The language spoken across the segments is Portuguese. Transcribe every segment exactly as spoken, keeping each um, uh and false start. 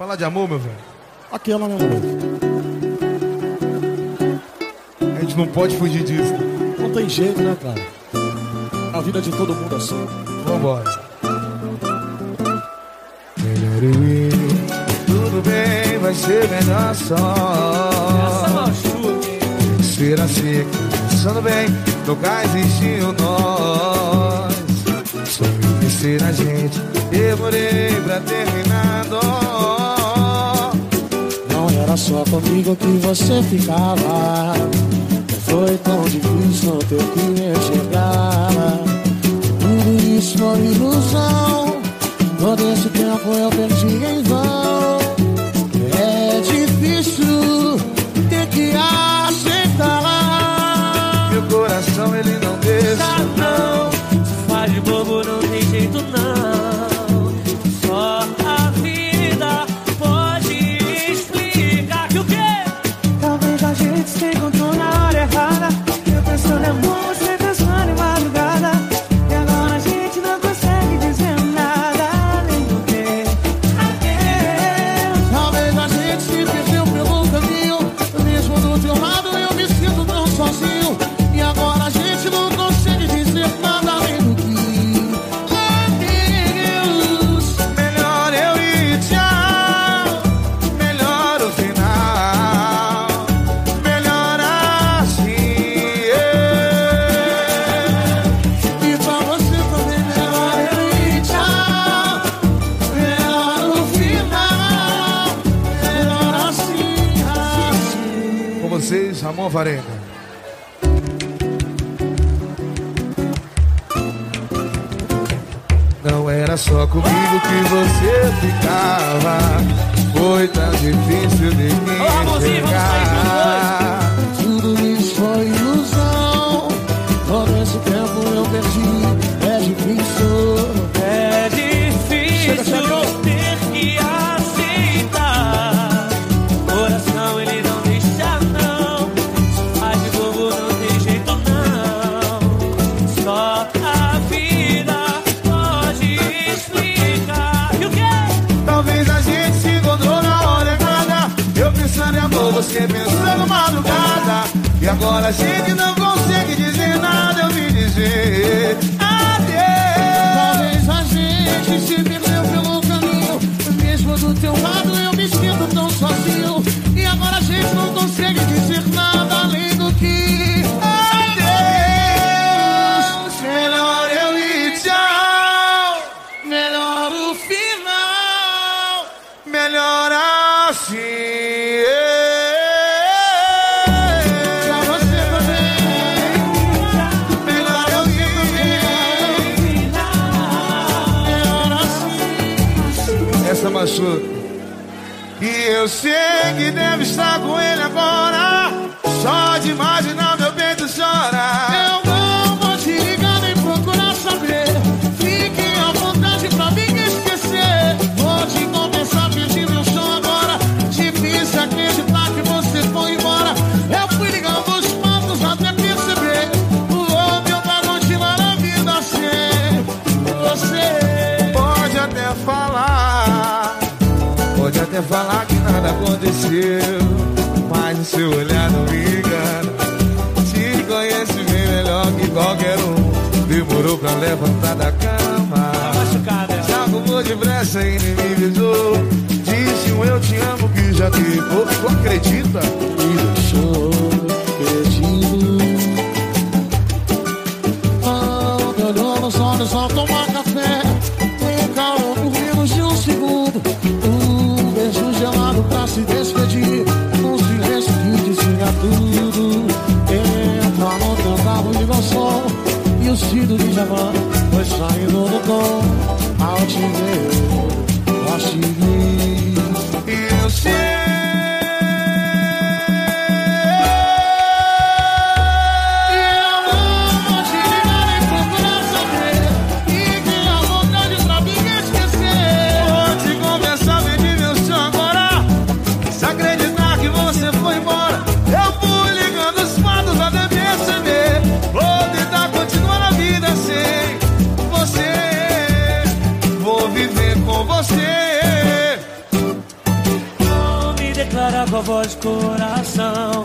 Falar de amor, meu velho. Aquela, meu amor. A gente não pode fugir disso. Não tem jeito, né, cara? A vida de todo mundo é assim. Vambora. Melhor eu ir. Tudo bem, vai ser melhor só. Essa machuca. Ser assim, pensando bem, nunca existiu nós. Só me vencer a gente, demorei pra terminar. Não era só comigo que você ficava. Não foi tão difícil não ter que me enxergar. Tudo isso foi ilusão. Todo esse tempo eu perdi em vão. É difícil ter que aceitar. Meu coração ele não deixa, não. Se faz de bobo não tem jeito não. Só a vida pode explicar que o quê? Talvez a gente se encontrou na hora errada. Eu pensando em amor, você pensando em madrugada. E agora a gente não consegue dizer nada além do que adeus. Talvez a gente se perdeu pelo caminho. Mesmo do teu lado eu me sinto tão sozinho. E agora a gente não consegue dizer nada além do que adeus. melhor eu ir, tchau. Melhor o final. Melhor assim, E pra você também melhor eu ir, tchau. Melhor o final. Melhor assim, assim. Com vocês, Ramon Varenga. Não era só comigo que você ficava. Foi tão difícil de me Ô, Ramonzinho, vamos sair enxergar. Tudo isso foi ilusão. Todo esse tempo eu perdi. É difícil. É difícil ter que aceitar. Coração ele não deixa não. Se faz de bobo não tem jeito não. Só a vida pode explicar que o quê? Talvez a gente se encontrou na hora errada. Eu pensando em amor, você pensando madrugada. E agora a gente não consegue dizer nada, eu me dizer adeus. Talvez a gente se perdeu pelo caminho. Mesmo do teu lado eu me sinto tão sozinho. E agora a gente não consegue dizer nada além do que adeus. Melhor eu ir, tchau. melhor o final. Melhor assim. Pra você também. Melhor eu ir. Melhor assim. Essa machuca. E eu sei que deve estar com ele agora. Só de imaginar meu peito chora. Eu não vou te ligar nem procurar saber. Fique à vontade pra me esquecer. Vou te confessar, perdi meu chão agora. Difícil acreditar que você foi embora. Eu fui ligando os pontos até perceber. O homem pra continuar a vida sem você. Pode até falar, pode até falar que nada aconteceu, mas o seu olhar não me engana. Te conhece bem melhor que qualquer um. Demorou pra levantar da cama. Machucada. Já arrumou depressa e nem me avisou. Disse um eu te amo que já te pô. Tu acredita? Me deixou perdido. Não me olhou nos olhos ao tomar café. Me calou por menos de um segundo. Um beijo gelado pra se despedir. Um silêncio que dizia tudo. Entra no teu carro e liga o som. E o Cido de Javan foi saindo do tom. Ao te ver, eu acho que declarar com a voz de coração.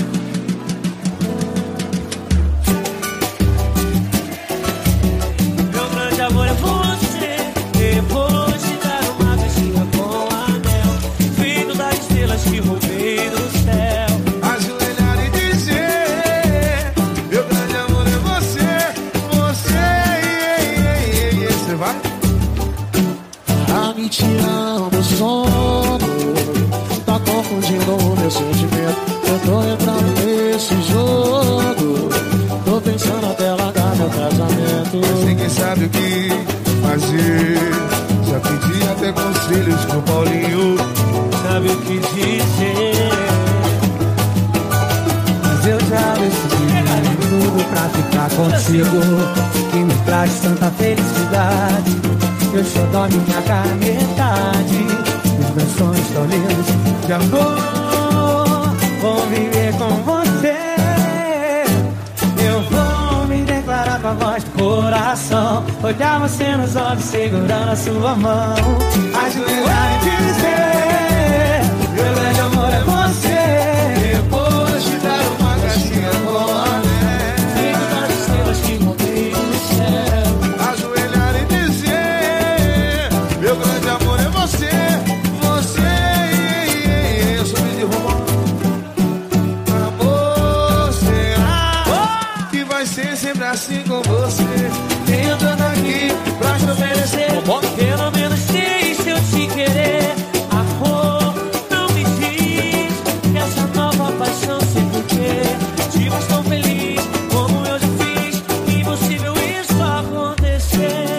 Meu grande amor é você. Depois de dar uma caixinha com anel, feito das estrelas que roubei do céu. Ajoelhar e dizer: meu grande amor é você. Você, você vai? A mentira, meu sono tá confundindo o meu sentimento. Eu tô entrando nesse jogo, tô pensando até largar meu casamento. Mas ninguém sabe o que fazer. Já pedi até conselhos com o Paulinho. Sabe o que dizer? Mas eu já decidi tudo pra ficar contigo, que me traz tanta felicidade. Eu só dou minha cara metade. Os meus sonhos tão lindos de amor, vou viver com você. Eu vou me declarar com a voz do coração, olhar você nos olhos segurando a sua mão, ajoelhar e dizer: meu grande amor é você. Depois de dar uma caixinha com anel, Feito das estrelas que roubei do céu. ajoelhar e dizer: meu grande amor é você. Você, eu sou de romão. Amor, será que vai ser sempre assim com você? Tentando aqui pra te oferecer. Pelo menos sei se eu te querer. Amor, não me diz que essa nova paixão sei porquê. Te faz tão feliz como eu já fiz. Impossível isso acontecer.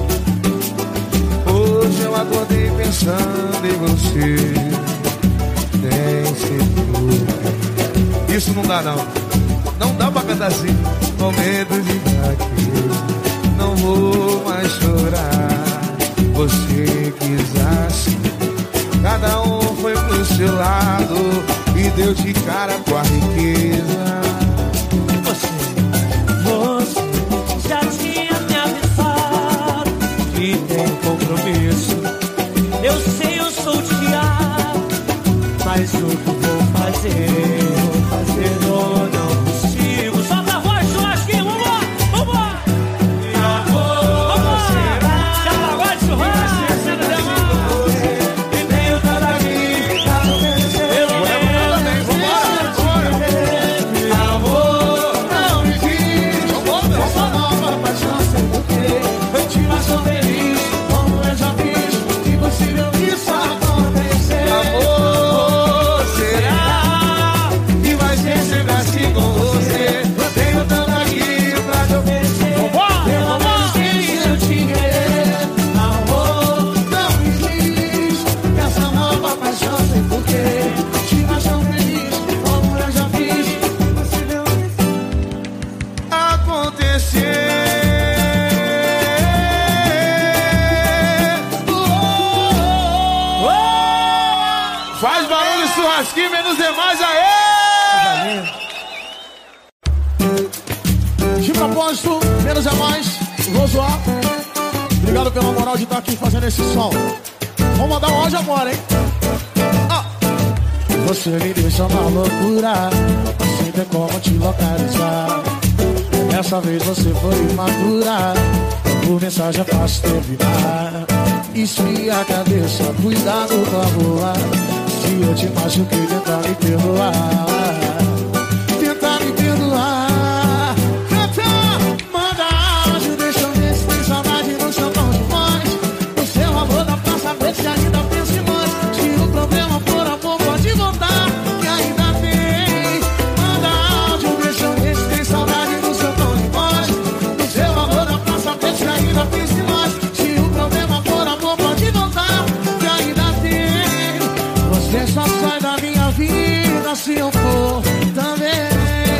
Hoje eu acordei pensando em você. Tem certeza. Isso não dá não. Não dá pra cantar assim. Momento de fraqueza, não vou mais chorar. Você quis assim. Cada um foi pro seu lado e deu de cara com a riqueza. Você, você já tinha me avisado que tem compromisso. Eu sei, eu sou o Thiago, mas o que vou fazer? Vou fazer ou não consigo? Solta a voz, churrasquinho, vambora, vambora! Vambora! Já pagou de churrasco, sendo demais. E tenho tanto aqui pra oferecer. Pelo menos Amor, não me diz essa nova paixão sem porquê. Eu te faço feliz como eu já fiz. Impossível isso acontecer. Amor, será que vai ser sempre assim com você? Eu tenho tanto aqui pra te oferecer. Pelo menos sei se eu te querer. Amor, não me diz essa nova paixão sem porquê. Te faz tão feliz como eu já fiz. Impossível isso Acontecer. Faz barulho, churrasquinho, menos demais, aê! De propósito, menos é mais. Vou zoar. Obrigado pela moral de estar aqui fazendo esse som. Vamos mandar um áudio agora, hein? Ah. Você me deixa uma loucura, sem ter como te localizar. Dessa vez você foi imatura, por mensagem é fácil terminar. Esfria a cabeça, cuidado com a boa. Se eu te machuquei, tenta me perdoar. Tenta me perdoar. Tenta, manda áudio, deixa eu ver se tem saudade no seu tom de voz. O seu amor dá pra saber se ainda pensa em nós. Se o problema for amor, pode voltar, que ainda tem. Manda áudio, deixa eu ver se tem saudade no seu tom de voz. O seu amor dá pra saber se ainda pensa em nós. Se o problema for amor, pode voltar, que ainda tem. Você só sai da minha vida se eu for também.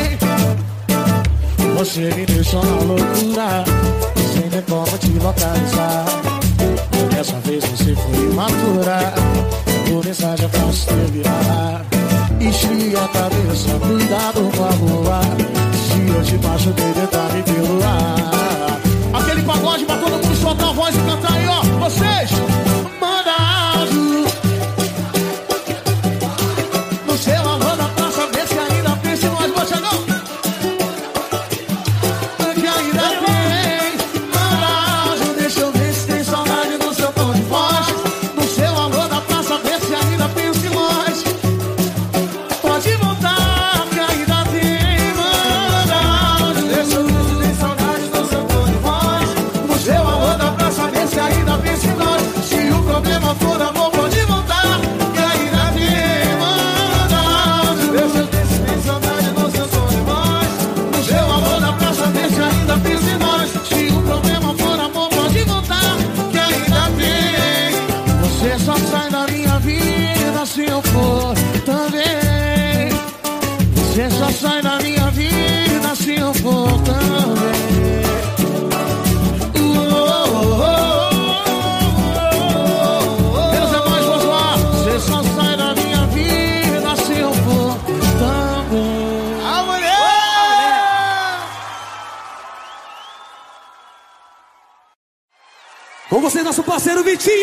Você me deixou na loucura, sem ter como te localizar. Dessa vez você foi imatura, por mensagem pra se terminar. Esfria a cabeça, cuidado com a rua. Se eu te machuquei, tenta me perdoar. Aquele pagode pra todo mundo soltar a voz e cantar aí, ó. Vocês, manda áudio. parceiro Vitinho.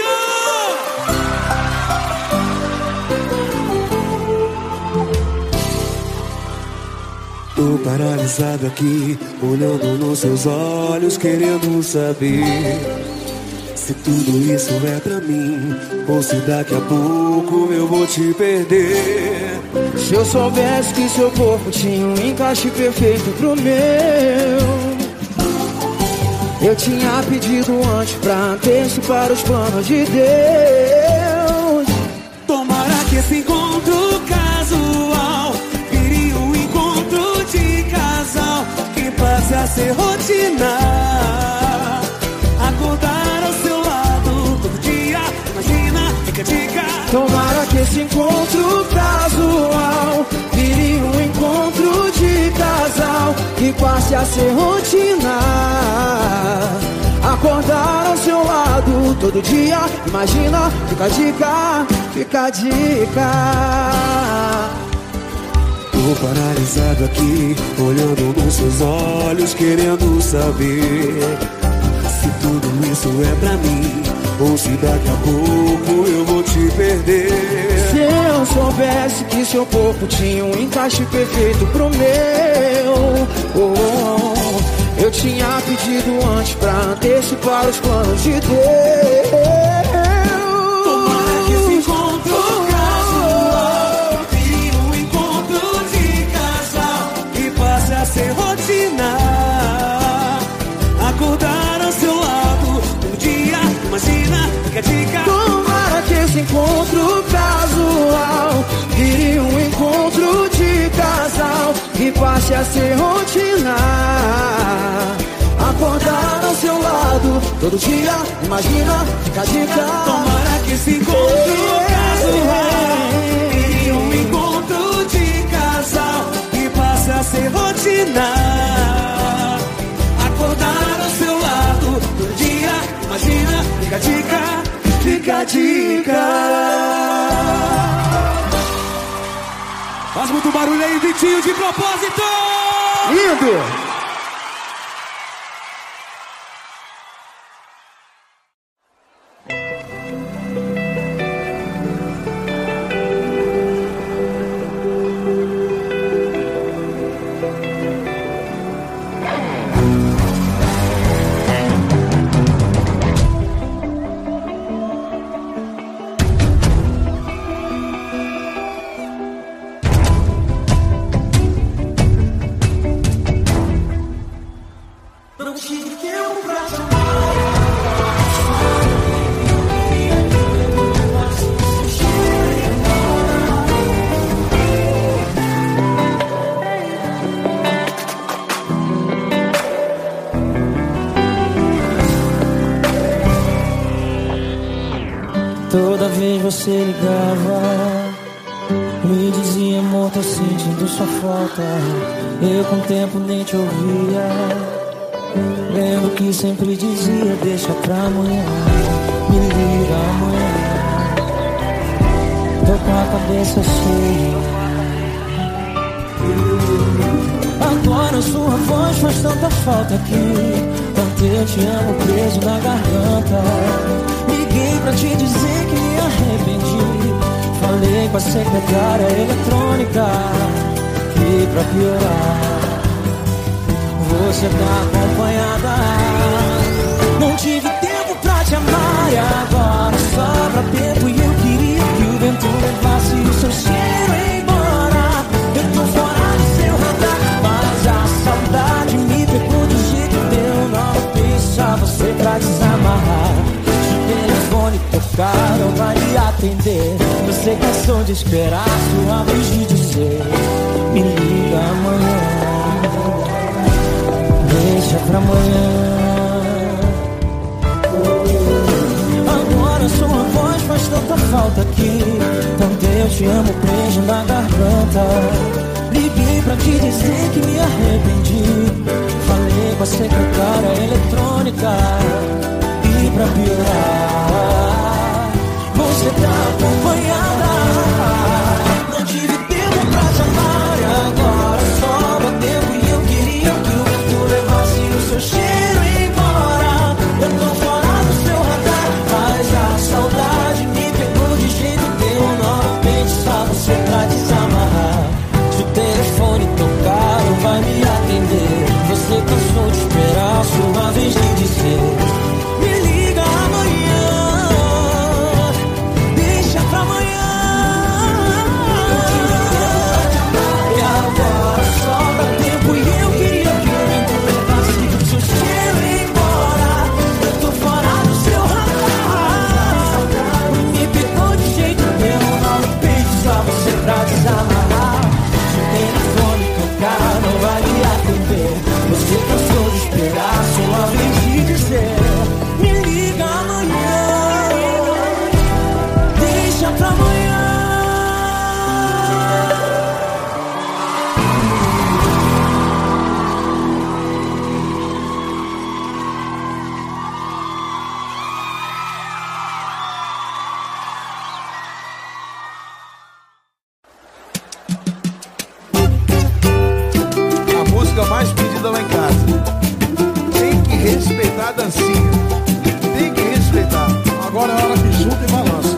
Tô paralisado aqui, olhando nos seus olhos, querendo saber se tudo isso é pra mim, ou se daqui a pouco eu vou te perder. Se eu soubesse que seu corpo tinha um encaixe perfeito pro meu, eu tinha pedido antes pra antecipar os planos de Deus. Tomara que esse encontro casual vire um encontro de casal que passe a ser rotina. Acordar ao seu lado todo dia, imagina, fica a dica. Tomara que esse encontro casual vire um encontro de casal que passe a ser rotina. Acordar ao seu lado todo dia, imagina, fica a dica, fica a dica. Tô paralisado aqui, olhando nos seus olhos, querendo saber se tudo isso é pra mim, ou se daqui a pouco eu vou te perder. Se eu soubesse que seu corpo tinha um encaixe perfeito pro meu, oh, oh, eu tinha pedido antes pra antecipar os planos de Deus. Tomara que esse encontro casual vire um encontro de casal que passe a ser rotina. Acordar ao seu lado todo dia, imagina, fica a dica. Tomara que esse encontro casual vire um encontro de casal que passe a ser rotina. Acordar ao seu lado todo dia, imagina, fica a dica. Tomara que esse encontro casual vire um encontro de casal que passe a ser rotina. Acordar ao seu lado todo dia, imagina, fica a dica, fica a dica. Faz muito barulho aí, Vitinho, de propósito! Lindo! Toda vez você ligava, me dizia, amor, tô sentindo sua falta. Eu com o tempo nem te ouvia. Lembro que sempre dizia, deixa pra amanhã, me liga amanhã. Tô com a cabeça cheia. Agora sua voz faz tanta falta aqui. Tanto eu te amo preso na garganta. Liguei pra te dizer que me arrependi. Falei com a secretária eletrônica. E pra piorar, você tá acompanhada. Não tive tempo pra te amar e agora sobra tempo. E eu queria que o vento levasse o seu cheiro embora. Eu tô fora do seu radar, mas a saudade me pegou do jeito que eu não pensava você pra desamarrar. Telefone tocar, não vai me atender. Você cansou de esperar sua vez de dizer, me liga amanhã, deixa pra amanhã. Agora sua voz faz tanta falta aqui. Tanto eu te amo preso na garganta. Liguei pra te dizer que me arrependi. Falei com a secretária eletrônica. E pra piorar, você tá acompanhada. Não tive tempo pra te amar e agora sobra tempo. E eu queria que o vento levasse o seu cheiro embora. Eu tô fora do seu radar, música mais pedida lá em casa. Tem que respeitar a dancinha. Tem que respeitar. Agora é hora que junta e balança.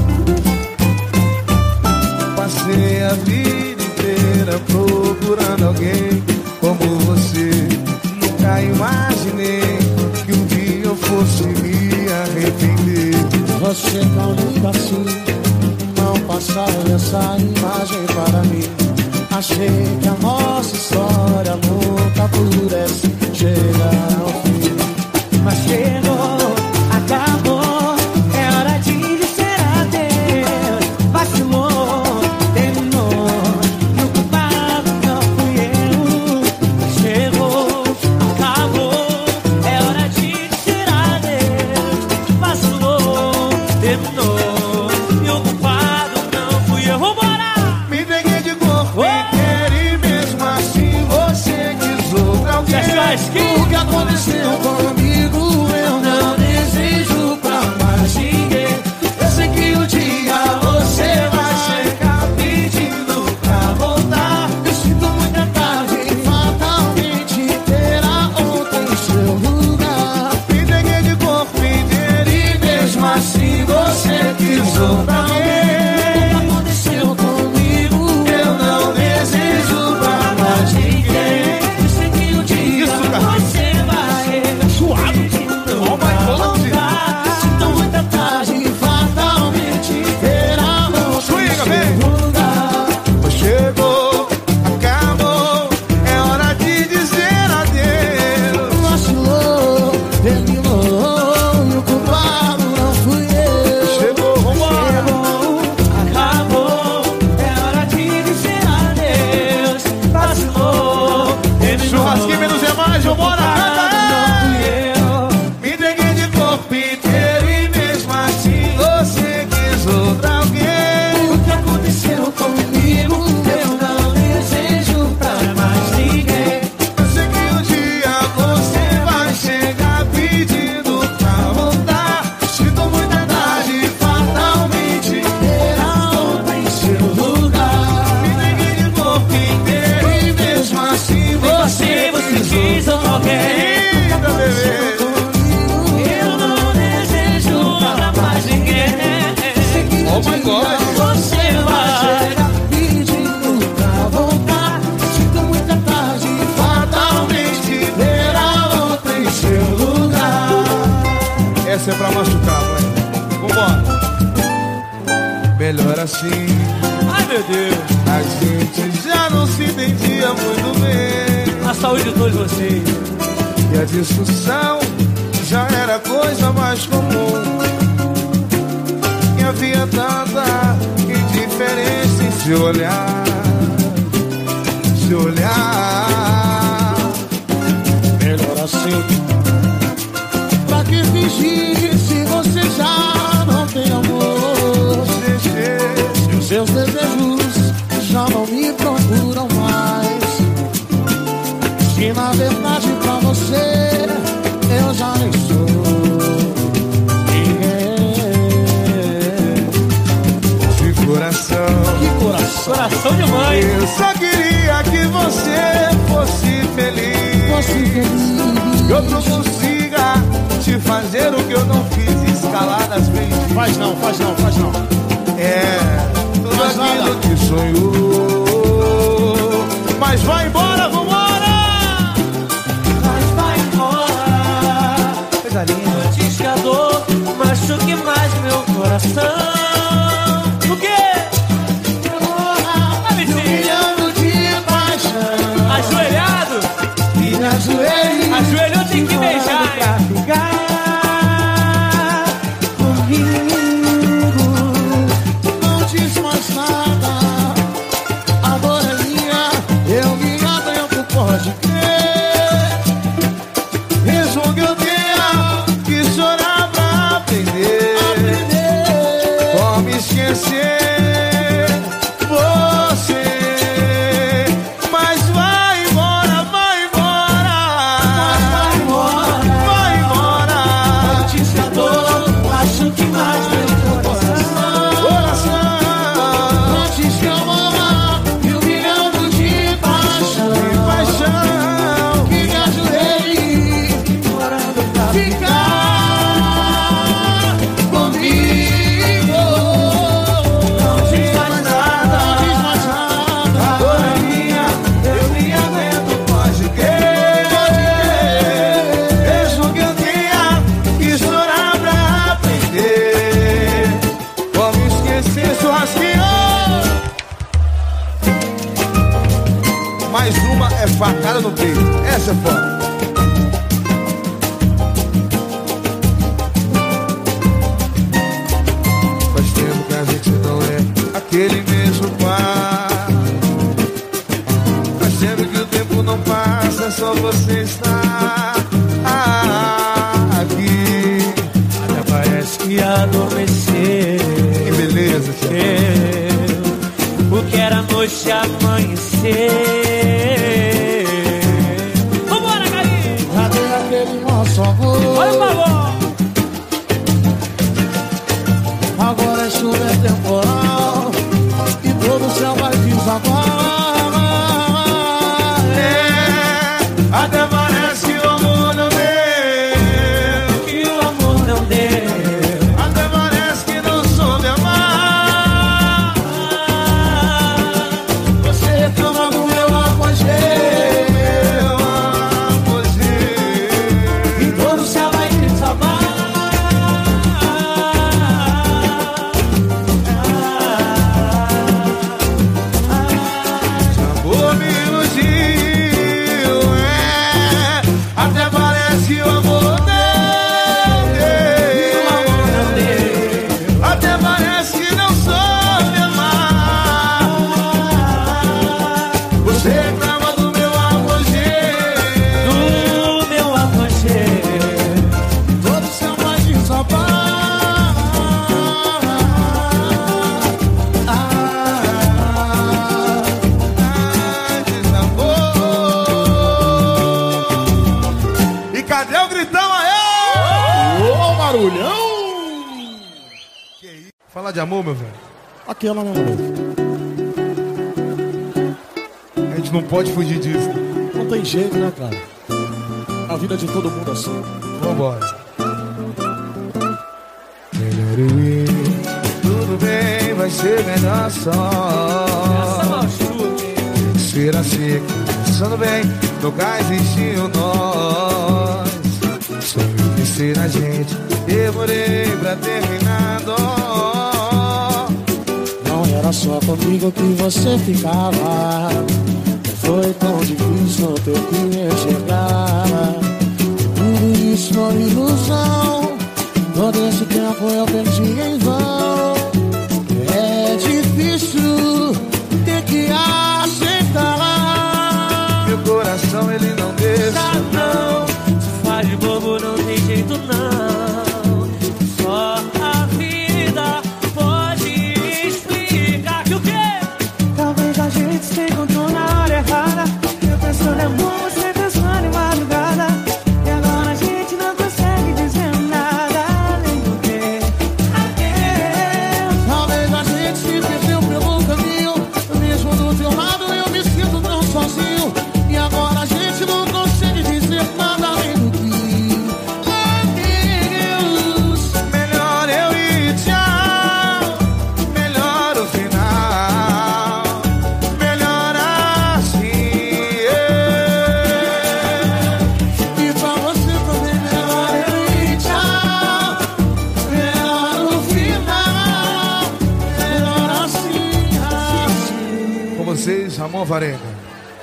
Passei a vida inteira procurando alguém como você. Nunca imaginei que um dia eu fosse me arrepender. Você tão linda assim, não passava essa imagem para mim. Achei que a nossa história nunca pudesse chegar ao fim. Mas chegou, acabou, é hora de dizer adeus. Vacilou, terminou, e o culpado não fui eu. Chegou, acabou, é hora de dizer adeus. Vacilou, terminou, e o culpado não fui eu. Vambora! Me entreguei de corpo inteiro e mesmo assim você quis outra alguém. O que aconteceu comigo eu não desejo pra mais ninguém. Eu sei que um dia você vai chegar pedindo pra voltar. Eu sinto muita tarde, fatalmente terá outra em seu lugar. Me entreguei de corpo inteiro e mesmo assim você quis outra alguém. O que aconteceu comigo eu não desejo pra mais ninguém. Eu sei que um dia Isso, cara. você vai Suado. Oh my God. Sinto muita tarde, fatalmente terá outra Swinga, em vem. seu lugar. Chegou, acabou, é hora de dizer adeus. Vacilou, terminou, e o culpado não fui eu. Chegou, vambora. Acabou, é hora de dizer adeus. Vacilou, terminou, Churrasquinho menos é mais, vambora, canta aí. Me entreguei de corpo inteiro e mesmo assim você quis outra alguém. O que aconteceu comigo eu não desejo pra mais ninguém. Eu sei que um dia você vai chegar pedindo pra voltar. Sinto muita tarde, Fatalmente terá outra em seu lugar. me entreguei de corpo inteiro e mesmo assim você você quis quis outra alguém. Linda, bebê. Eu não desejo pra mais ninguém. Oh my God. Você vai Chega pedindo pra voltar. Sinto muita tarde, fatalmente terá outra em seu lugar. Essa é pra machucar, mãe. Vambora. Melhor assim, Ai, meu Deus. a gente já não se entendia muito bem. A saúde de todos vocês. E a discussão já era coisa mais comum. E havia tanta indiferença em se olhar, se olhar. Melhor assim. Pra que fingir se você já não tem amor? Se os seus desejos já não me procuram mais. Se na verdade pra você eu já nem sou ninguém. De coração, Que coração, Coração de mãe. eu só queria que você fosse feliz. fosse feliz. Que outro consiga te fazer o que eu não fiz, escalar nas vezes. Faz não, faz não, faz não. É, tudo Mas aquilo nada. que sonhou. Mas vai embora, vambora! Mas vai embora. Coisa linda. Antes que a dor machuque mais meu coração. O quê? Ah, me diz. Milhão de paixão. Ajoelhado? E ajoelho. Ajoelhou, tem que beijar. pra ficar comigo. Não diz mais nada. A dor é minha. Eu me abro, tu pode crer. Mesmo que eu tenha que chorar pra aprender. facada no peito. Essa é foda. Faz tempo que a gente não é aquele mesmo par. Faz tempo que o tempo não passa, só você está aqui. Até parece que adormeceu. Que beleza, tia. O que era noite amanhecer. Vambora, Carinho! Cadê aquele nosso amor? Olha o favor! Agora a chuva é temporal e todo o céu vai desabar. É, até parece que o amor não deu. Que o amor não deu. Até parece que não soube amar. Você reclama do meu apogeu, Meu apogeu. e todo o céu vai desabar. Amor me iludiu, é. Até parece que o amor não deu. Até parece que não soube amar. Você reclama do meu apogeu. Do meu apogeu. Todo o céu vai desabar. Ai, desamor. E cadê o gritão aí? Ô, barulhão! Fala de amor, meu velho. Aquela, meu amor. A gente não pode fugir disso. Não tem jeito, né, cara? A vida de todo mundo assim. Vambora. Melhor eu ir. Tudo bem, vai ser melhor Essa só. machuca. Ser assim, pensando bem, nunca existiu nós. Sonho de ser a gente, demorei pra terminar. Dó. Não era só comigo que você ficava. Não foi tão difícil ter que me enxergar. Tudo isso foi ilusão. Todo esse tempo eu perdi em vão. É difícil ter que aceitar. Meu coração ele não deixa. Ah, não, se faz de bobo não tem jeito não. Só a vida pode explicar que o quê? Talvez a gente se encontrou na hora errada. Eu pensando em amor, você pensando em madrugada. E agora a gente não consegue dizer nada além do que adeus. Talvez a gente se perdeu pelo caminho. Mesmo do teu lado eu me sinto tão sozinho. E agora a gente não consegue dizer nada além do que adeus. Melhor eu ir, tchau. Melhor o final. Melhor assim. E pra você também melhor eu ir, tchau. Melhor o final. Melhor assim, assim. Com vocês, Ramon Varenga.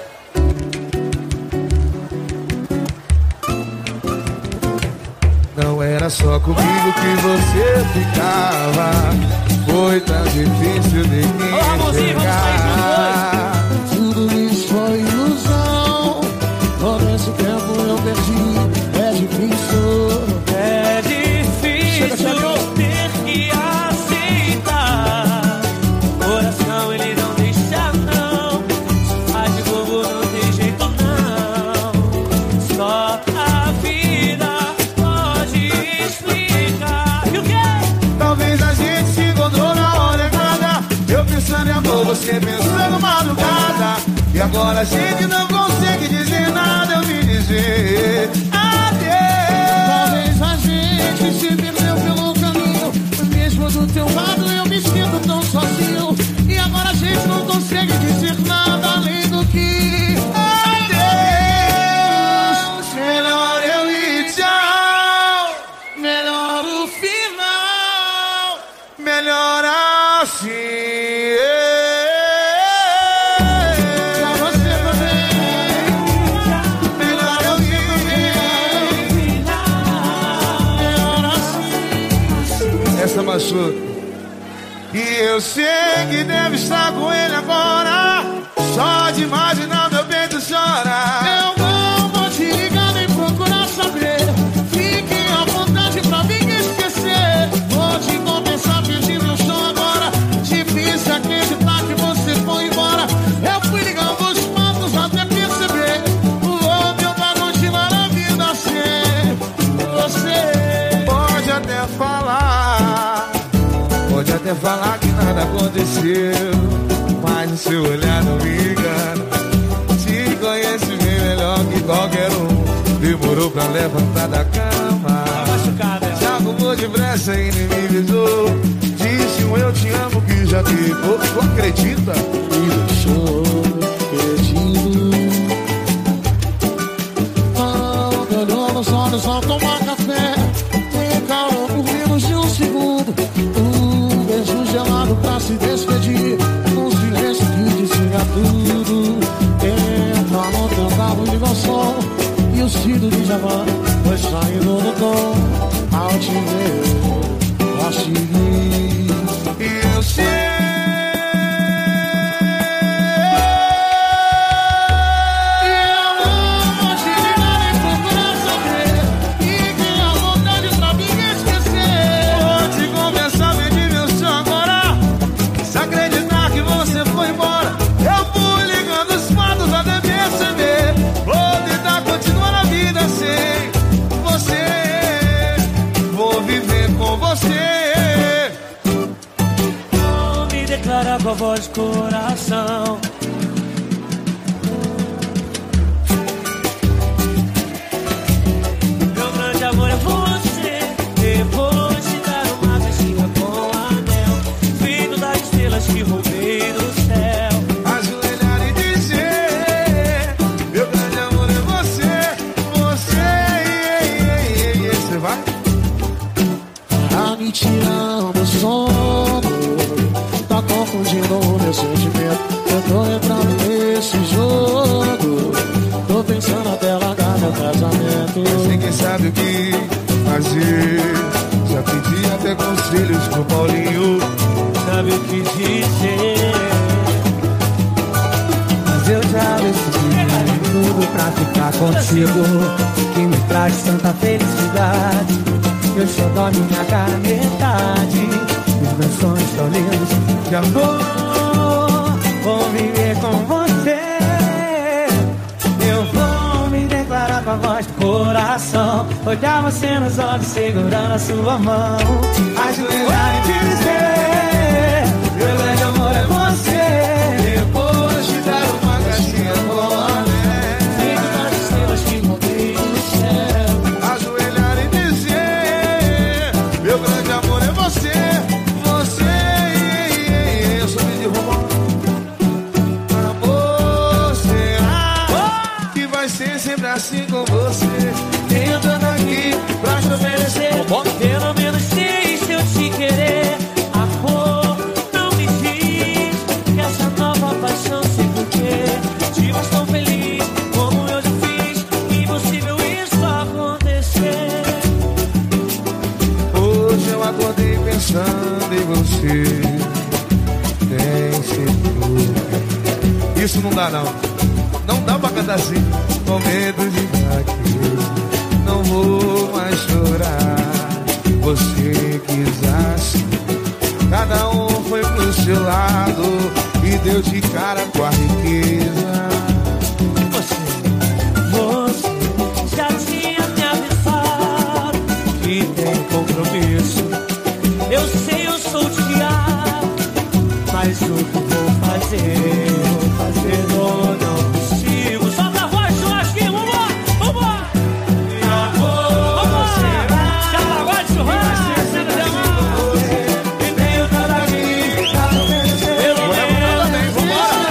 Não era só comigo que você ficava. Foi tão difícil de me Ô, Ramonzinho, vamos enxergar. Tudo isso foi ilusão. Todo esse tempo eu perdi. É difícil. É difícil ter que aceitar. Coração ele não deixa não. Faz de bobo não tem jeito não. Só a vida pode explicar. E o quê? Talvez a gente se encontrou na hora errada. Eu pensando em amor, você pensando madrugada. E agora a gente não consegue dizer nada. Eu me dizer adeus. Talvez a gente se perdeu pelo caminho. Mesmo do teu lado eu me sinto tão sozinho. E agora a gente não consegue dizer nada além do que adeus. Melhor eu ir, tchau. melhor o final. Melhor assim. Pra você também. Pachuca. E eu sei que deve estar com ele agora. Só de imaginar meu peito chora. Eu não vou te ligar nem procurar saber. Fique à vontade pra mim esquecer. Vou te compensar, pedir meu chão agora. Difícil acreditar que você foi embora. Eu fui ligando os matos até perceber. Vou tentar continuar a vida sem você. Pode até falar, pode até falar que nada aconteceu, mas o seu olhar não me engana. Te conhece bem melhor que qualquer um. Demorou pra levantar da cama, se arrumou depressa e nem me beijou. Disse um eu te amo que já te pô. Tu acredita? Me deixou perdido. Não me olhou nos olhos ao tomar café. Me calou por menos de um segundo. Um beijo gelado pra se despedir. Um silêncio que dizia tudo. Entra no teu carro e liga o som. E o estilo de Javan foi saindo do tom. Ao te ver, ao te vir. E eu sei. Com a voz de coração. Meu grande amor é você. Eu vou te dar uma caixinha com anel, feito das estrelas que roubei do céu. Ajoelhar e dizer: meu grande amor é você. Você, yeah, yeah, yeah, yeah. Você vai? Tá me tirando o sono, tá confundindo o meu sentimento. Eu tô entrando nesse jogo, tô pensando até largar meu casamento. Ninguém sabe o que fazer. Já pedi até conselhos pro Paulinho. Sabe o que dizer? Mas eu já decidi tudo pra ficar contigo, que me traz tanta felicidade. Eu só dou minha cara metade. Os meus sonhos tão lindos de amor, vou viver com você. Eu vou me declarar com a voz do coração, olhar você nos olhos segurando a sua mão, ajoelhar e dizer: meu grande amor é você. Depois de dar uma caixinha com anel, feito das estrelas que roubei do céu. ajoelhar e dizer: meu grande amor é você. Você, yeah, yeah, yeah. Eu sou de Romão. Amor, será que vai ser sempre assim com você? Tentando aqui pra te oferecer. Pelo menos sei se eu te querer. Amor, não me diz que essa nova paixão sei porquê. Te faz tão feliz como eu já fiz. Impossível isso acontecer. Hoje eu acordei pensando em você. Tem certeza. Isso não dá não. Não dá pra cantar assim. Com medo de fraqueza, não vou mais chorar. Você quis assim. Cada um foi pro seu lado e deu de cara com a riqueza. Você, você já tinha me avisado que tem compromisso. Eu sei, eu sou o diabo, mas o que vou fazer? Vou fazer ou não consigo. Solta a voz, churrasquinho, vambora, vambora! Vambora! Já pagou de churrasco, você não deu mal. E tenho nada aqui pra oferecer. Pelo menos Vambora,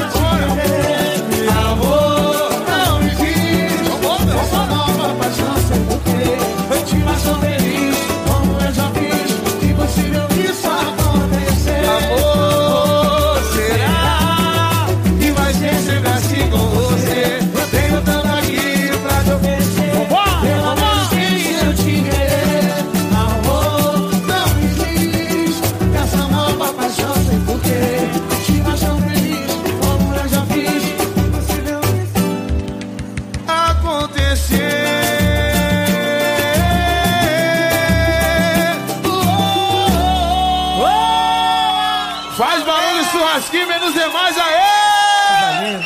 amor, não me diz essa nova paixão sei porquê. Eu te faço tão feliz como eu já fiz. Impossível isso acontecer. amor, será de churrasquinho, menos demais, aê!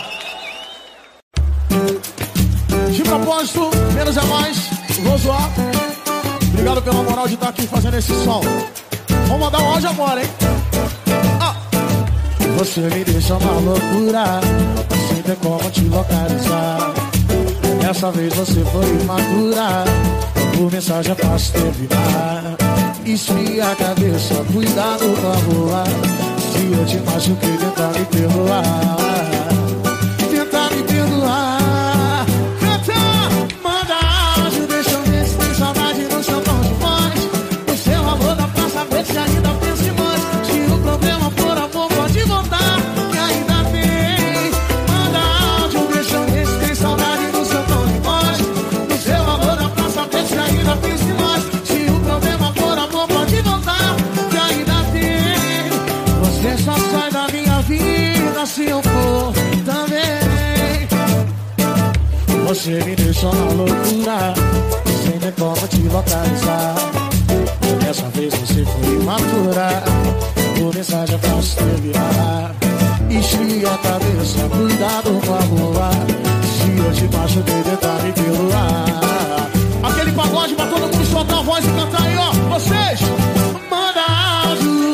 De propósito, menos é mais, vou zoar. Obrigado pela moral de estar aqui fazendo esse som. Vamos mandar um áudio agora, hein? Ah. Você me deixa uma loucura, sem ter como te localizar. Dessa vez você foi imatura, por mensagem é fácil terminar. Esfria a cabeça, cuidado com a rua. Se eu te machuquei, tenta me perdoar. Tenta me perdoar. Canta, manda áudio, deixa eu ver se tem saudade no seu tom de voz. O seu amor dá pra saber se ainda pensa em nós. Se o problema for amor, pode voltar, que ainda tem. Manda áudio, deixa eu ver se tem saudade no seu tom de voz. O seu amor dá pra saber se ainda pensa em nós. Se o problema for amor, pode voltar, que ainda tem. Você só sai da minha vida se eu for também. Você me deixou na loucura, sem ter como te localizar. Dessa vez você foi imatura, por mensagem é fácil terminar. Esfria a cabeça, cuidado com a rua. Se eu te machuquei, tenta me perdoar. Aquele pagode pra todo mundo soltar a voz e cantar aí, ó. Vocês, manda áudio.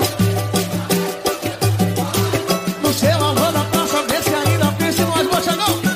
No seu amor dá pra saber se ainda pensa em nós, você não.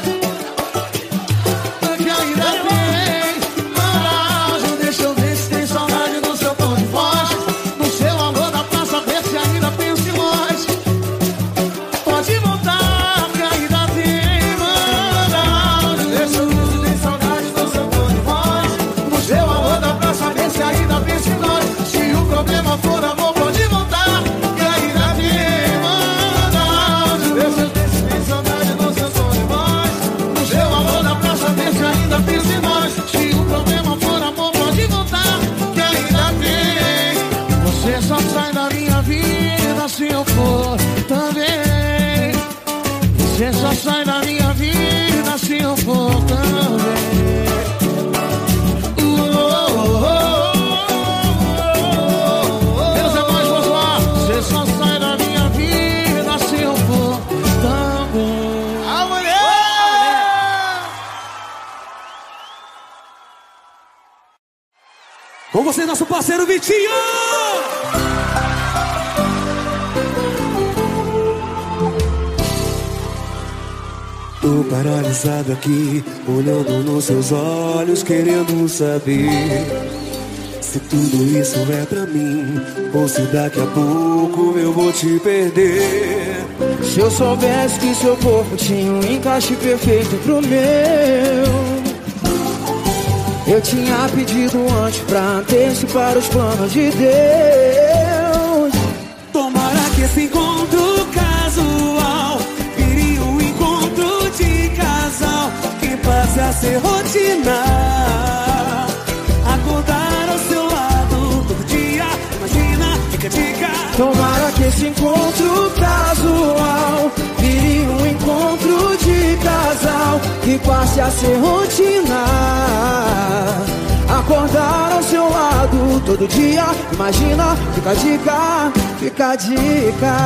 Que ainda tem. Manda áudio, deixa eu ver se tem saudade no seu tom de voz. No seu amor dá pra saber se ainda pensa em nós. Pode voltar, que ainda tem. Manda áudio, deixa eu ver se tem saudade no seu tom de voz. No seu amor dá pra saber se ainda pensa em nós. Se o problema for amor, pode voltar, que ainda tem. Manda áudio, deixa eu ver se tem saudade no seu tom de voz. No seu amor dá pra saber se ainda pensa em nós. Se o problema for amor, pode voltar, que ainda tem. Você só sai da minha vida se eu for também. Você só sai da minha vida se eu for também. Menos é mais, vou zoar. Você só sai da minha vida se eu for também. A mulher! Com você, nosso parceiro Vitinho! Tô paralisado aqui, olhando nos seus olhos, querendo saber se tudo isso é pra mim, ou se daqui a pouco eu vou te perder. Se eu soubesse que seu corpo tinha um encaixe perfeito pro meu, eu tinha pedido antes pra antecipar os planos de Deus. Tomara que esse encontro casual vire um encontro de casal que passe a ser rotina. Acordar ao seu lado todo dia, imagina, fica a dica. Tomara que esse encontro casual vire um encontro de casal que passe a ser rotina. Acordar ao seu lado todo dia, imagina, fica a dica, fica a dica.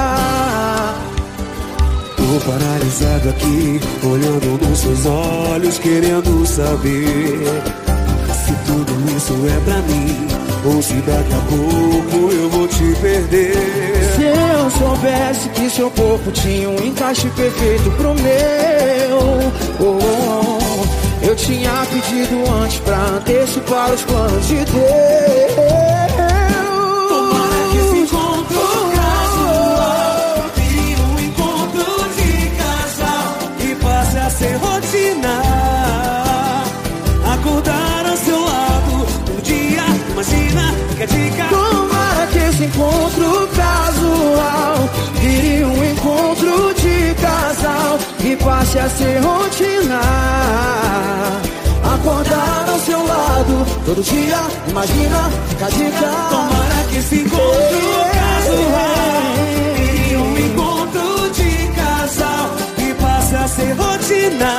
Tô paralisado aqui, olhando nos seus olhos, querendo saber se tudo isso é pra mim, ou se daqui a pouco eu vou te perder. Se eu soubesse que seu corpo tinha um encaixe perfeito pro meu, oh, oh, eu tinha pedido antes pra antecipar os planos de Deus. Tomara que esse encontro casual vire um encontro de casal que passe a ser rotina. Acordar ao seu lado todo dia, imagina, fica a dica. Tomara que esse encontro casual vire um encontro de casal que passe a ser rotina. Acordar ao seu lado todo dia, imagina, fica a dica. Tomara que esse encontro casual vire um encontro de casal que passe a ser rotina.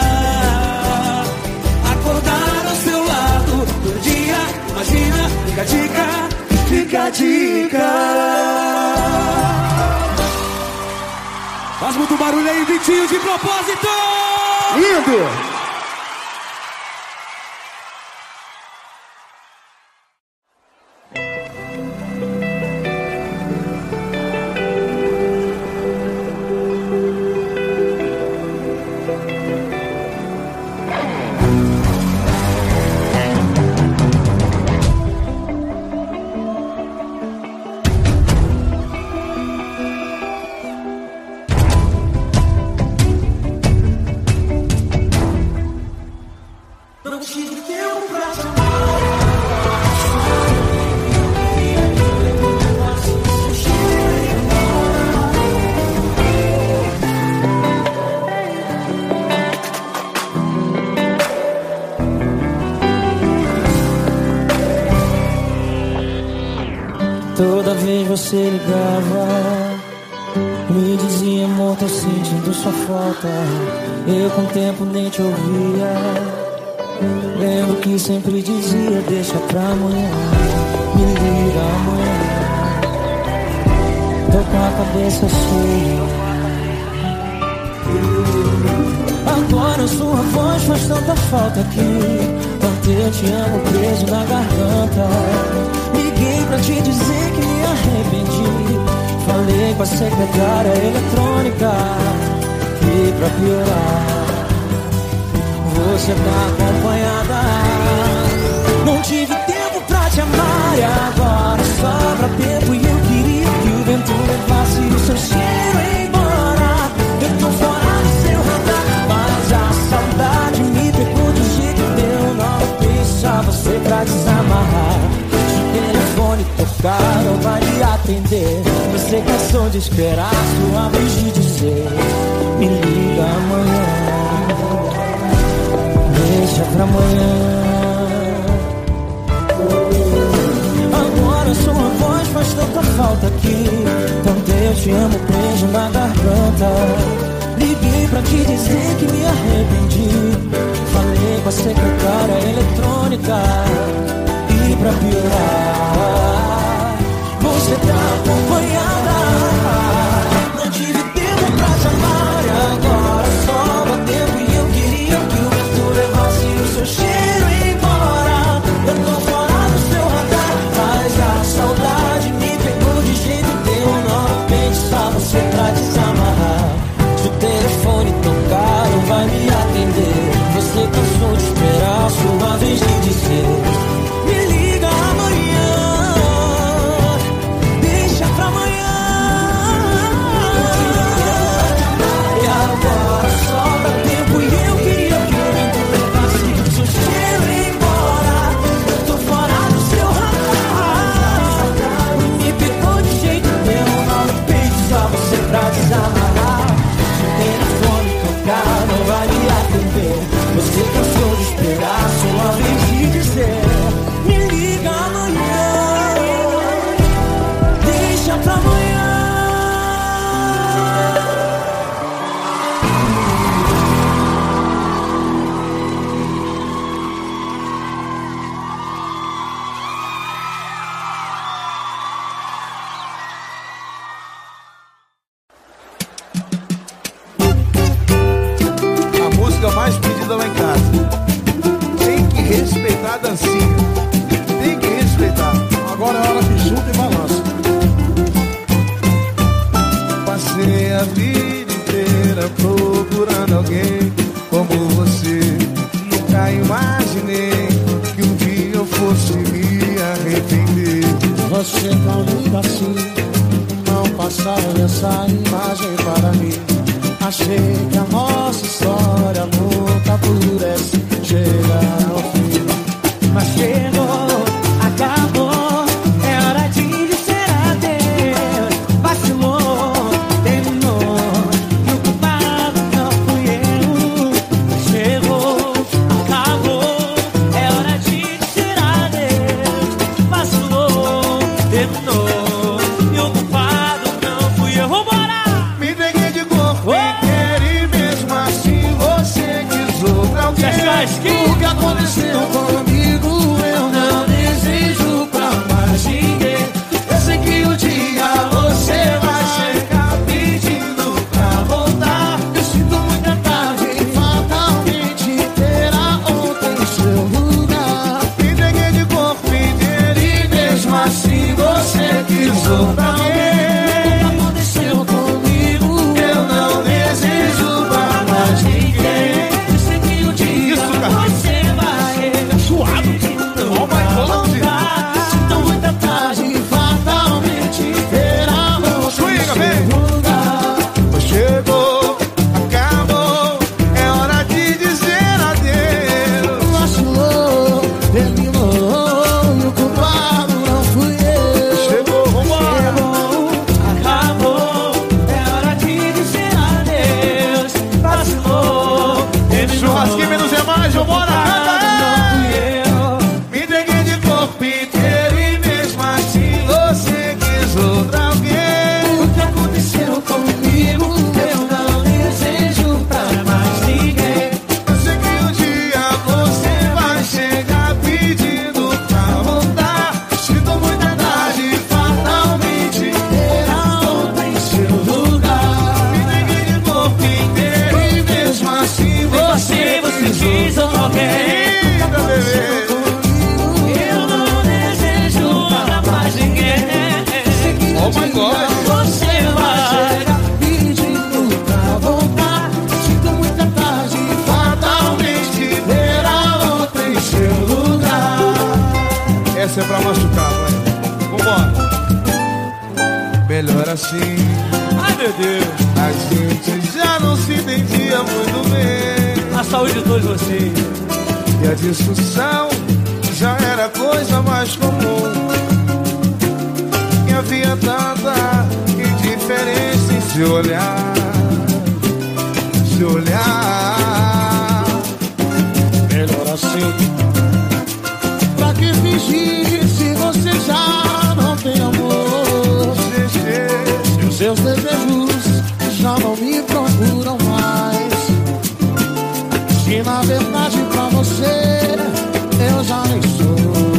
Acordar ao seu lado todo dia, imagina, fica a dica, fica a dica. Faz muito barulho aí, Vitinho, de propósito! Lindo! Toda vez você ligava, me dizia, amor, tô sentindo sua falta. Eu com o tempo nem te ouvia. Lembro que sempre dizia, deixa pra amanhã, me liga amanhã. Tô com a cabeça cheia. Agora sua voz faz tanta falta aqui. Tanto eu te amo preso na garganta. Liguei pra te dizer que me arrependi. Falei com a secretária eletrônica. E pra piorar, você tá acompanhada. Não tive tempo pra te amar e agora sobra tempo. E eu queria que o vento levasse o seu cheiro embora. Eu tô fora do seu radar, mas a saudade me pegou de jeito que eu não pensava você pra desamarrar. Se o telefone tocar, não vai me atender. Você cansou de esperar sua vez de dizer, me liga amanhã, deixa pra amanhã. Agora sua voz faz tanta falta aqui. Tanto eu te amo preso na garganta. Liguei pra te dizer que me arrependi. Falei com a secretária eletrônica. E pra piorar, você tá acompanhada. Não tive tempo pra te amar e agora sobra tempo. E eu queria que o vento levasse o seu cheiro embora. Eu tô fora do seu radar, mas a saudade me pegou de jeito que eu não pensava você pra desamarrar. Se o telefone tocar, não vai me atender. Você cansou de esperar sua vez de dizer, me liga amanhã, deixa pra amanhã. E agora sobra tempo e eu queria que o vento levasse o seu cheiro embora. Eu tô fora do seu radar, me pegou de jeito que eu não pensava você pra desamarrar. Se o telefone tocar, não vai me atender. Você cansou de esperar sua vez de dizer, me liga amanhã, deixa pra amanhã. A música mais pedida lá em casa. Tem que respeitar a dancinha. Tem que respeitar. Agora é hora de junto e balanço. Passei a vida inteira procurando alguém como você. Nunca imaginei que um dia eu fosse me arrepender. Você tão linda assim, não passava essa imagem para mim. Achei que a nossa história nunca pudesse chegar ao fim. Mas chegou, acabou, é hora de dizer adeus. Vacilou, terminou, e o culpado não fui eu. Chegou, acabou, é hora de dizer adeus. Vacilou, terminou, e o culpado não fui eu. Vambora! Me entreguei de corpo inteiro e mesmo assim você quis outra alguém. O que aconteceu comigo eu não desejo pra mais ninguém. Eu sei que um dia você vai chegar pedindo pra voltar. ser pra machucar, vai. Vambora. Melhor assim. Ai, meu Deus. A gente já não se entendia muito bem. A saúde de todos vocês. E a discussão já era coisa mais comum. E havia tanta indiferença em se olhar. Se olhar. Melhor assim. Pra que fingir se você já não tem amor? Se os seus desejos já não me procuram mais. Se na verdade pra você eu já nem sou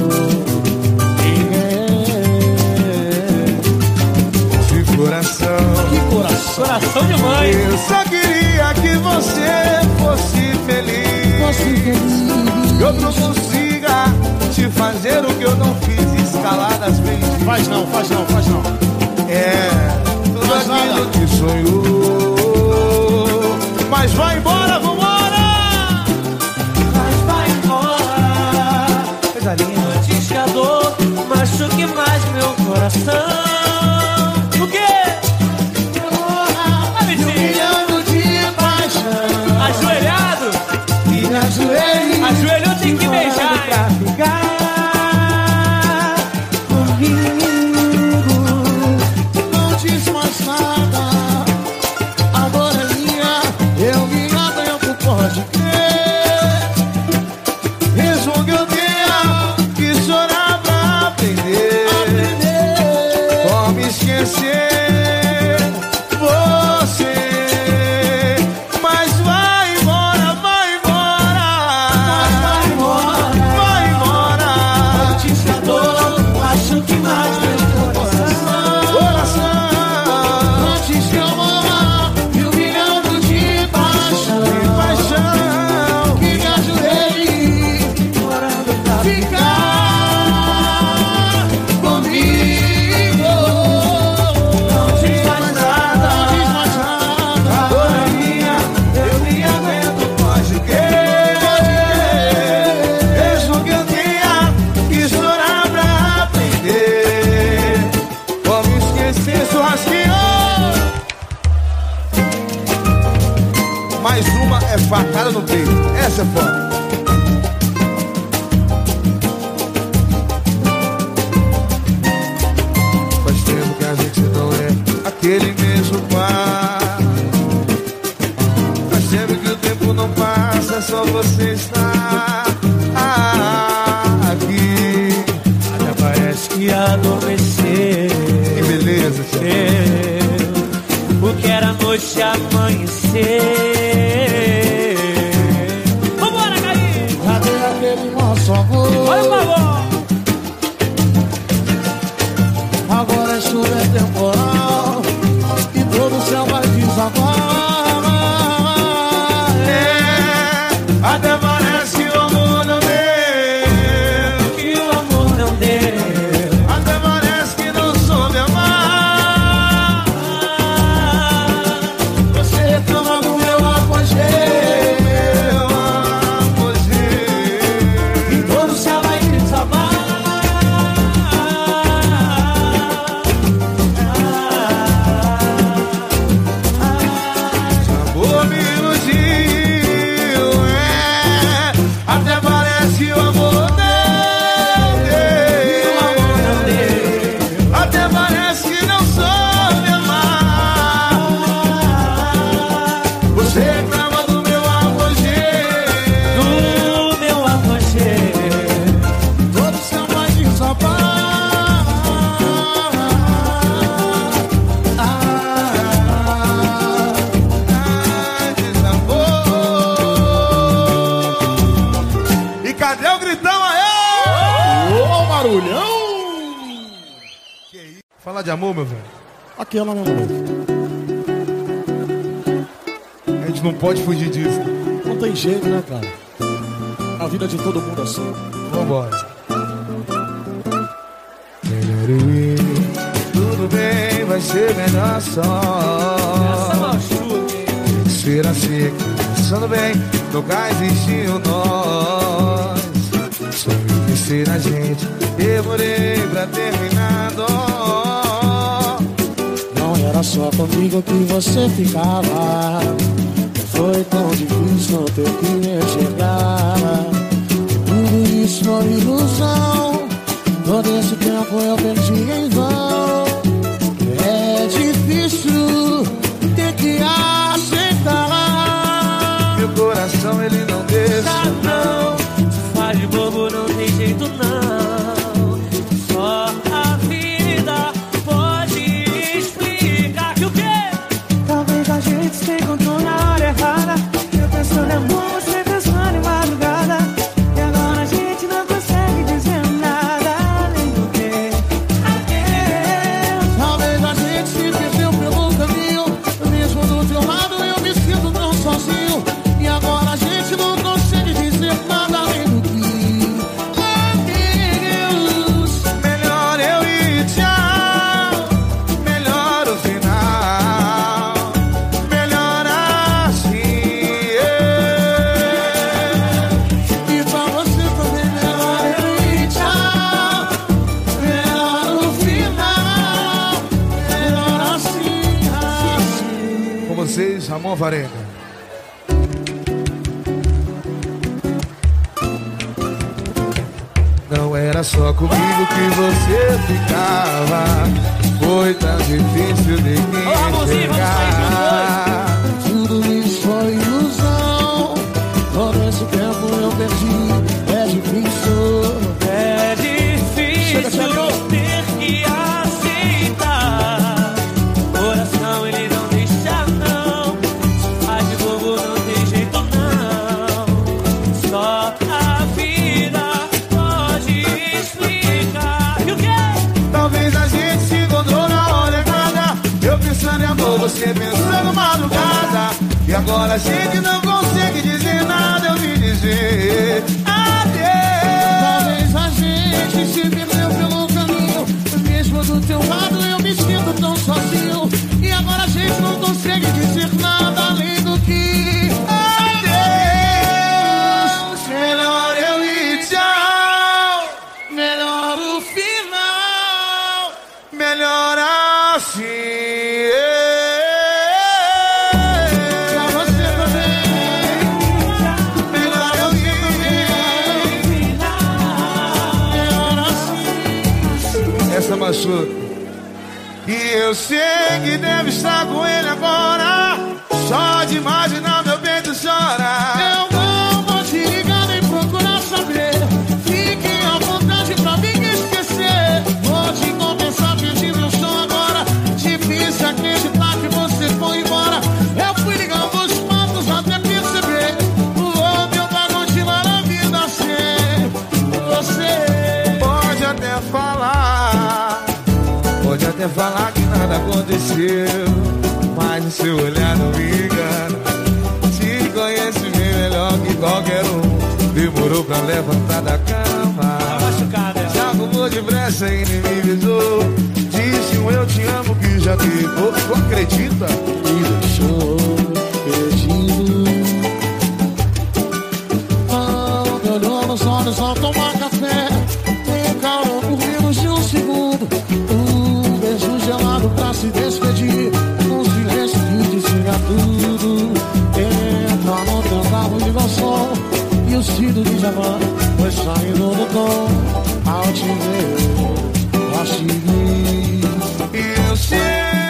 ninguém. De coração. Que coração. Coração de mãe. Eu só queria que você fosse feliz. Fosse feliz. Que outro consiga te fazer o que eu não fiz. Escaladas bem. Faz não, faz não, faz não. É, tudo Faz aquilo nada. que sonhou. Mas vai embora, vambora! Mas vai embora. Coisa linda. Antes que a dor machuque mais meu coração. O quê? Ah, Me bichinho. humilhando de paixão. Ajoelhado. E me ajoelhei. Ajoelhou, tem que beijar. Pra ficar comigo. Não diz mais nada. Agora é minha. Eu me atento, pode crer. Mesmo que eu tenha que chorar pra aprender. Aprender. Como esquecer você. Mas vai embora, vai embora. Vai embora. Vai embora. Antes que a dor machuque mais meu coração. Coração. Antes que eu morra, me humilhando de paixão. De paixão. Que me ajoelhe, Morando pra ficar comigo. Não diz mais nada. Não diz mais nada. Agora é minha, eu me aguento, pode crer. Mesmo que eu tenha que chorar pra aprender. Como esquecer churrasquinho. Mais uma é facada no peito. Essa é foda. Faz tempo que a gente não é aquele mesmo par. Faz tempo que o tempo não passa, só você está aqui. Até parece que adormeceu. Que beleza, O que era noite amanhecer. Vambora, Caí! Cadê aquele nosso amor? Olha o favor! Agora é chuva, é temporal e todo o céu vai desabar. É, até parece que o amor não deu. Que o amor não deu. Até parece que não soube amar. Você reclama do meu apogeu Meu apogeu. e todo o céu vai desabar. Amor me iludiu, é. Até parece que o amor não deu. Até parece que não soube amar. Você reclama do meu apogeu. Do meu apogeu. Todo o céu vai desabar. Ai, desabou. E cadê o gritão aí? Ô, barulhão! Fala de amor, meu velho. Aquela, meu amor. A gente não pode fugir disso. Não tem jeito, né, cara? A vida de todo mundo assim. Vambora. Melhor eu ir. Tudo bem, vai ser melhor Essa só. machuca. Ser assim, pensando bem, nunca existiu nós. Sonho que conhecer a gente. Demorei pra terminar. Não era só comigo que você ficava. Foi tão difícil não ter que me enxergar. Tudo isso foi ilusão. Todo esse tempo eu perdi em vão. É difícil ter que aceitar. Meu coração ele não deixa, não. Se faz de bobo, não tem jeito não. Só a vida pode explicar que o quê? Talvez a gente se encontrou na hora errada. Eu pensando em amor, você pensando em madrugada. E agora a gente não consegue dizer nada além do que adeus. Talvez a gente se perdeu pelo caminho. Mesmo do teu lado eu me sinto tão sozinho. E agora a gente não consegue dizer nada além do que adeus. melhor eu ir, tchau. Melhor o final. Melhor assim. E pra você também melhor eu ir, tchau. Melhor o final. Melhor assim, assim. Com vocês, Ramon Varenga. Não era só comigo que você ficava. Foi tão difícil de Ô, Ramonzinho, vamos sair enxergar. Tudo isso foi ilusão. Todo esse tempo eu perdi. É difícil. É difícil ter que aceitar. Coração ele não deixa não. Se faz de bobo, não tem jeito não. Só a vida pode explicar. E o quê? Talvez a gente se encontrou na hora errada. Eu pensando em amor, você pensando madrugada. E agora a gente não consegue dizer nada. Eu vim dizer adeus. Talvez a gente se perdeu pelo caminho. Mesmo do teu lado eu me sinto tão sozinho. E agora a gente não consegue dizer nada além do que adeus. Melhor eu ir, tchau. Melhor o final. Melhor assim. Pra você também. Melhor eu ir. Melhor assim. Essa machuca. E eu sei que deve estar com ele agora. Só de imaginar meu peito chora. Eu não vou te ligar nem procurar saber. Fique à vontade pra mim esquecer. Vou te compensar, pedir meu som agora. Difícil acreditar que você foi embora. Eu fui ligando os fatos até perceber. O homem vai continuar a vida sem você. Pode até falar, pode até falar que nada aconteceu, mas o seu olhar não me engana. Te conhece bem melhor que qualquer um. Demorou pra levantar da cama. Tá machucado, é? Se arrumou depressa e nem me avisou. Disse um eu te amo que já ficou. Tu acredita? Me deixou perdido. Não me olhou nos olhos ao tomar café. Me calou por menos de um segundo. Um beijo gelado pra se despedir. Um silêncio que dizia tudo. Entra no teu carro, liga o som. E o cílio de Javan foi saindo do tom. Ao te ver, eu achei. E eu sei.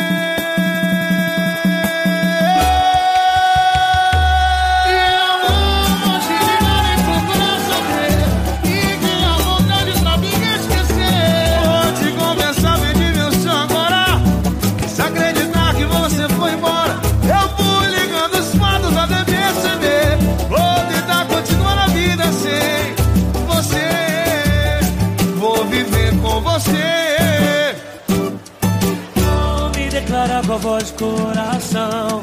Não me declara com a voz de coração.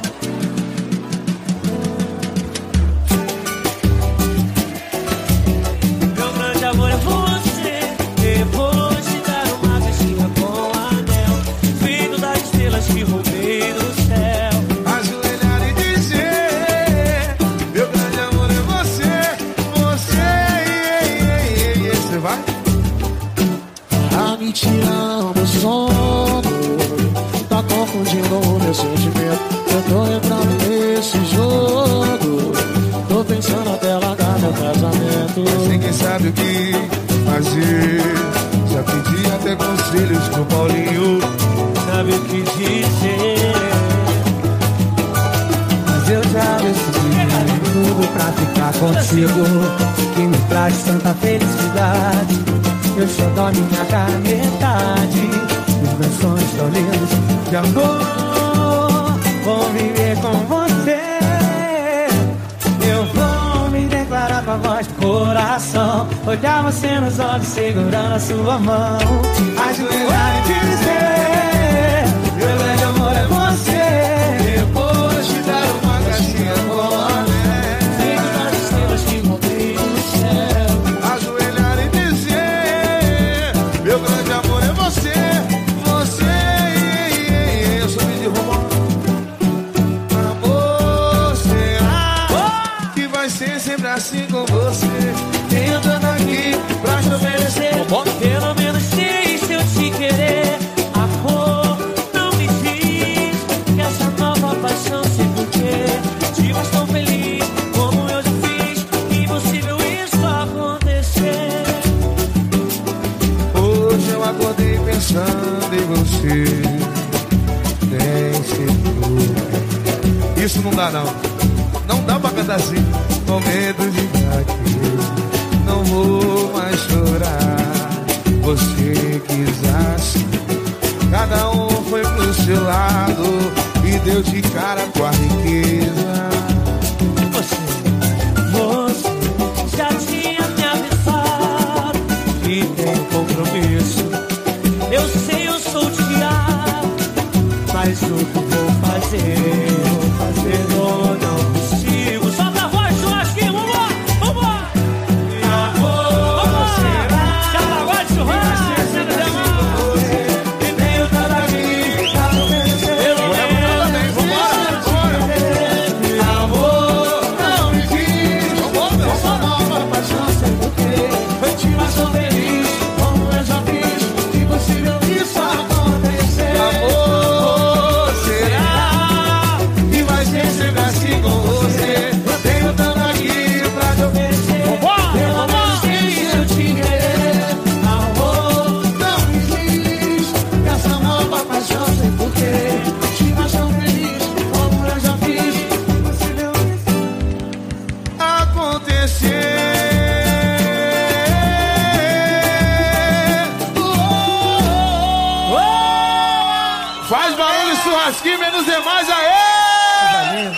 Meu grande amor é você. Eu vou te dar uma caixinha com anel, feito das estrelas que roubei do céu. Ajoelhar e dizer: meu grande amor é você. Você, e, e, e, e, e, você vai? já decidi tudo pra ficar contigo, que me traz tanta felicidade. Eu só dou a minha cara metade. Os meus sonhos tão lindos de amor, vou viver com você. Eu vou me declarar com a voz do coração, olhar você nos olhos segurando a sua mão, ajoelhar e dizer: meu grande amor é você. Depois de dar uma caixinha com ané, Fico nas estrelas que montei no céu, ajoelhar e dizer: meu grande amor é você. Você, eu sou de romão. Amor, será que vai ser sempre assim com você? Tentando aqui pra te oferecer. Pelo menos sei se eu te querer. Amor, não me diz que essa nova paixão sei porquê. Te faz tão feliz como eu já fiz. Impossível isso acontecer. Hoje eu acordei pensando em você. Tem certeza. Isso não dá não. Não dá pra cantar assim. Com medo de aqui, não vou mais chorar. Você quis assim, cada um foi pro seu lado e deu de cara com a riqueza. Você já tinha me avisado que tem um compromisso. Eu sei, eu sou Thiago, mas o que vou fazer? Vou fazer ou não consigo? Solta a voz, churrasquinho, vambora, vambora! Amor, já tá voz de churrasco, cena de amor. E tenho tanto aqui pra oferecer. Pelo menos Amor, não me diz, essa nova paixão sei porquê. eu te faço feliz como eu já fiz. Impossível isso acontecer. Amor, será que vai ser sempre assim com você? Eu tenho tanto aqui pra te oferecer. Pelo menos se eu te querer. Amor, não me diz que essa nova paixão sei porquê. Te faz tão feliz como eu já fiz. Impossível isso Acontecer. Faz barulho, churrasquinho, menos é mais, aê!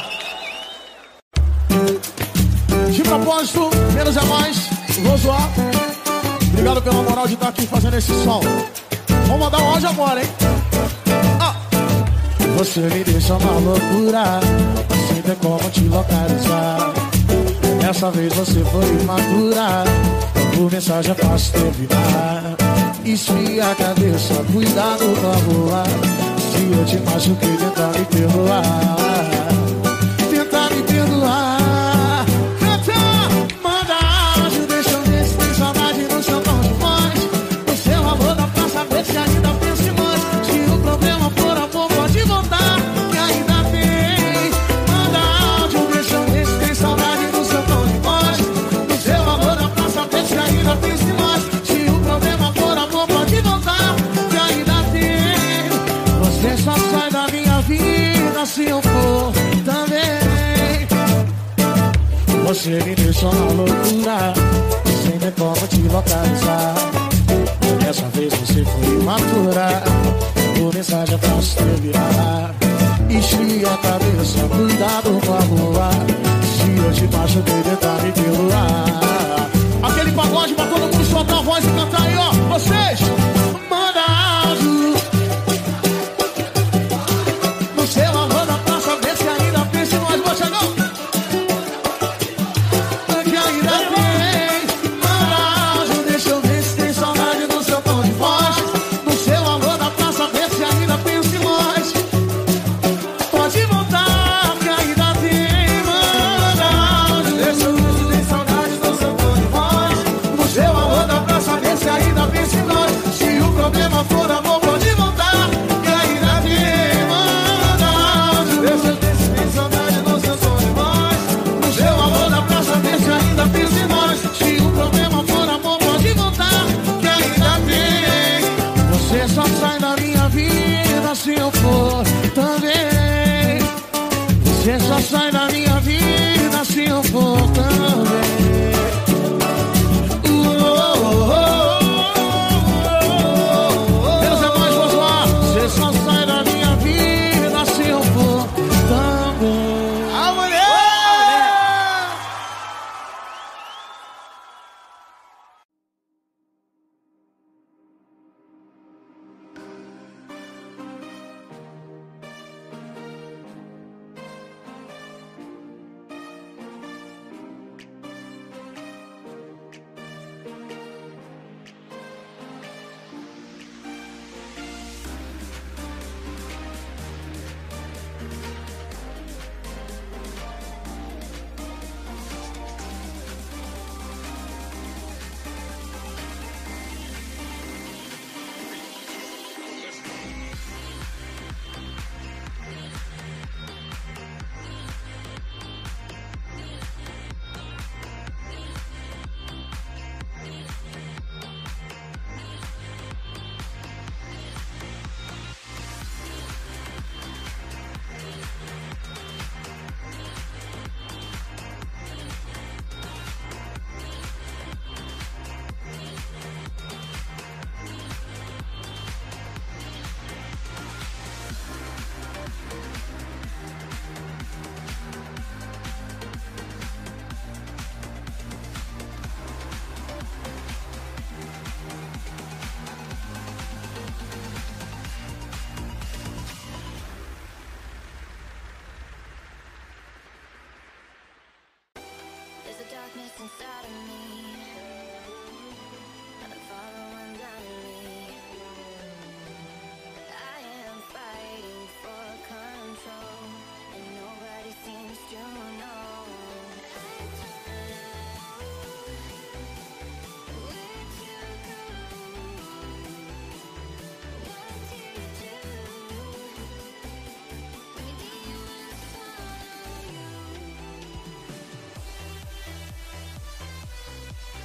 De propósito, menos é mais. Vou zoar. Obrigado pela moral de estar aqui fazendo esse som. Vamos mandar um áudio agora, hein? Ah. Você me deixa uma loucura, sem ter como te localizar. Dessa vez você foi imatura, por mensagem é fácil terminar. Esfria a cabeça, cuidado com a rua. Se eu te machuquei, tenta me perdoar. Tenta me perdoar. Canta, manda áudio, deixa eu ver se tem saudade no seu tom de voz. O seu amor dá pra saber se ainda pensa em nós. Se o problema for amor, pode voltar, que ainda tem. Manda áudio, deixa eu ver se tem saudade no seu tom de voz. O seu amor dá pra saber se ainda pensa em nós. Se o problema for amor, pode voltar, que ainda tem. Você só sai da minha vida se eu for também. Você me deixou na loucura, sem ter como te localizar. Dessa vez você foi imatura, por mensagem pra se terminar. Esfria a cabeça, cuidado com a rua. Se eu te machuquei, tenta me perdoar. Aquele pagode pra todo mundo soltar a voz e cantar aí, ó. Vocês! Manda áudio. No seu amor dá pra saber se ainda pensa em nós. Vou chegar. Que ainda tem. Manda áudio, deixa eu ver se tem saudade no seu tom de voz. No seu amor dá pra saber se ainda pensa em nós. Pode voltar, que ainda tem. Manda áudio, deixa eu ver se tem saudade no seu tom de voz. No seu amor dá pra saber se ainda pensa em nós. Se o problema for amor, pode voltar, que ainda tem. Manda áudio, deixa eu ver se tem saudade no seu tom de voz. No seu amor dá pra saber se ainda pensa em nós. Se o problema for amor, pode voltar, que ainda tem. Você só sai da minha vida se eu for também. Você só sai da minha eu for também. Deus é mais, vamos lá. Você só sai da minha vida se eu for também. A mulher! There's a darkness inside of me, I'm following blindly. I am fighting for control, and nobody seems to know. Where'd you go? What did you do? When your demons follow you.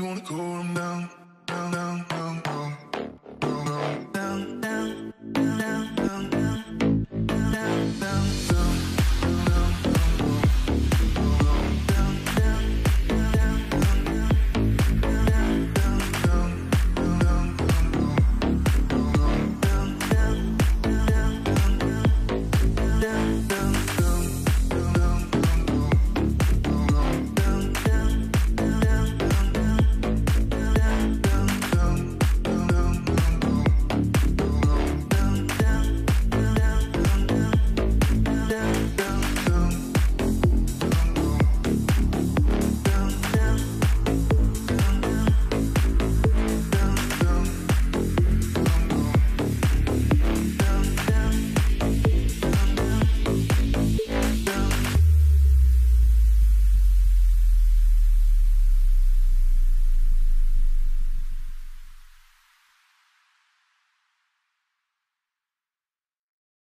wanna calm down.